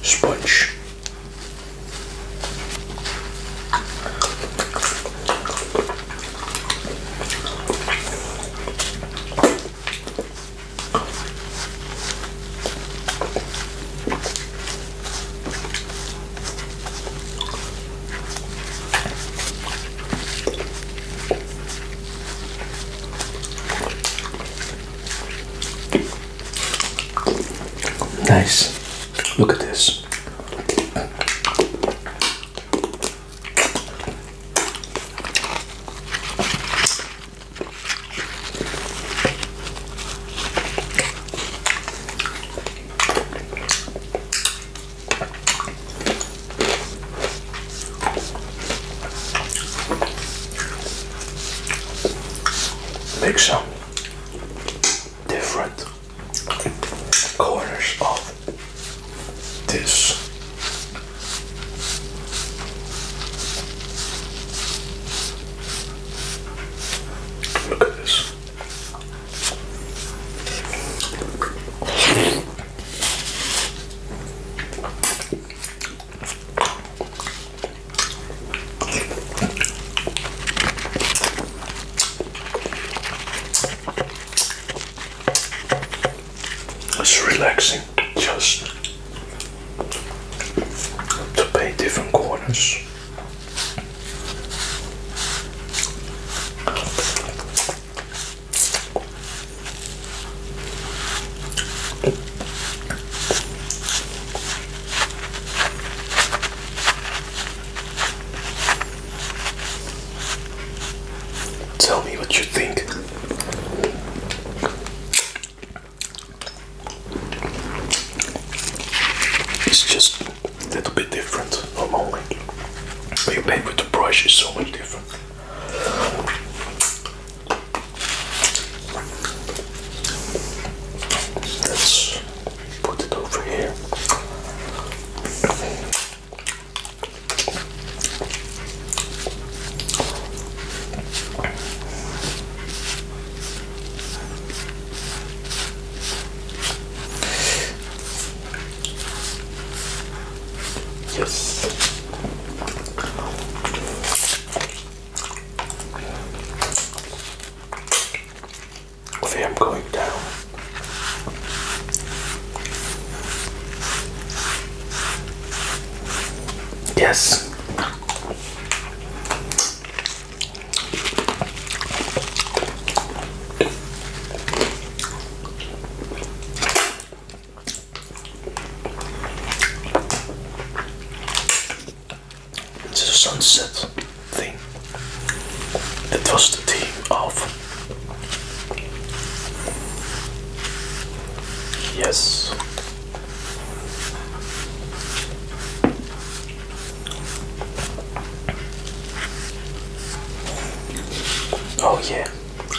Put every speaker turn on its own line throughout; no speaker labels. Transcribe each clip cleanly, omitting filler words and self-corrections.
sponge. Nice. Look at this. Make some different corners of this. Look at this. It's relaxing just to paint different corners. Tell me what you think. It's just a little bit different normally. When you paint with the brush, it's so much different. Let's put it over here. Yes. Okay, I'm going down. Yes. It's a sunset thing. That was the theme of. Yes. Oh yeah.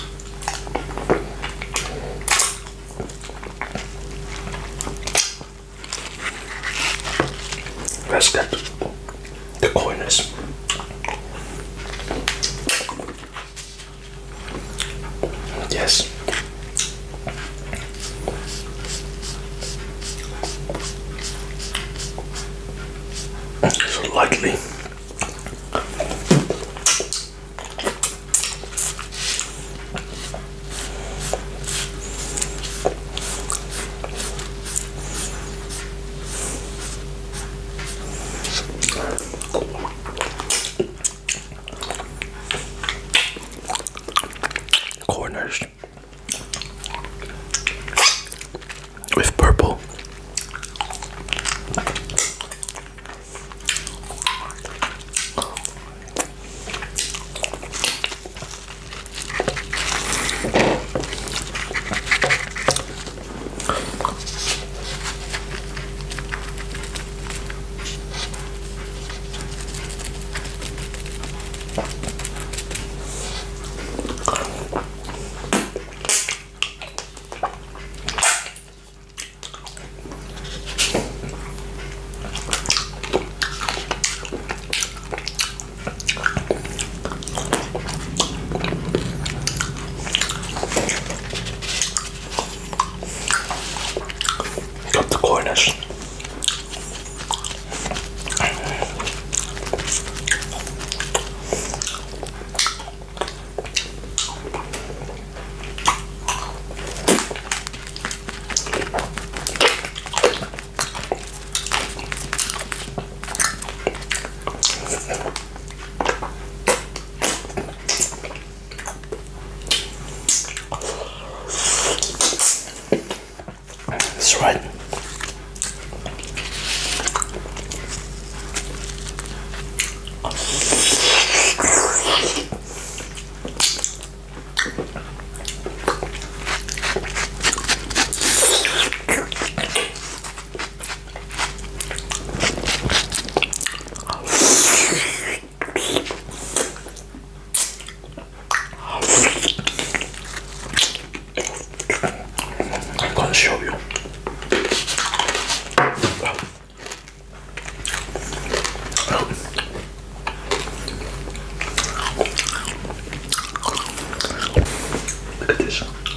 Let's get the corners. Yes. So lightly. Corners with purple. this.